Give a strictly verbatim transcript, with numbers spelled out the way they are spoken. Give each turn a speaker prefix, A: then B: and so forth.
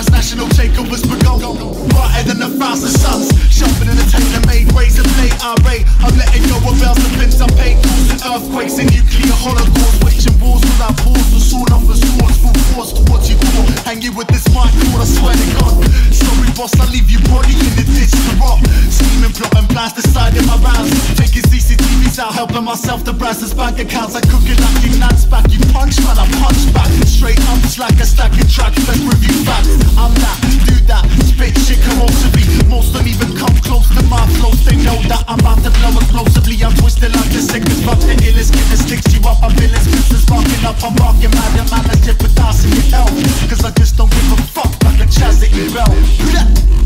A: transnational takeovers begun. Brighter than a thousand suns, sharper than a tailor-made razor blade. Irate, I'm letting go of bells and pimps. I paid causing earthquakes and nuclear holocaust. Waging wars without pause, the sawn off the swords, full force towards you core. Hang you with this mic cord, I swear to God. Sorry boss, I leave you body in the ditch to rot. Scheming, plotting, plans, deciding my rounds. Taking C C T Vs out, helping myself to browse his bank accounts. I cook it like your nan's back. You punch, man, I punch back. Straight up, it's like a stack of tracks. Best review facts. I'm that, do that, spit shit, come on to me. Most don't even come close to my flows. They know that I'm about to blow explosively. I'm twisted like the sickest, fuck the illest. Kid that sticks you up, I'm villains. Business barking up, I'm barking mad. Your man, I jeopardize in your health. Cause I just don't give a fuck like a Chaz at your belt.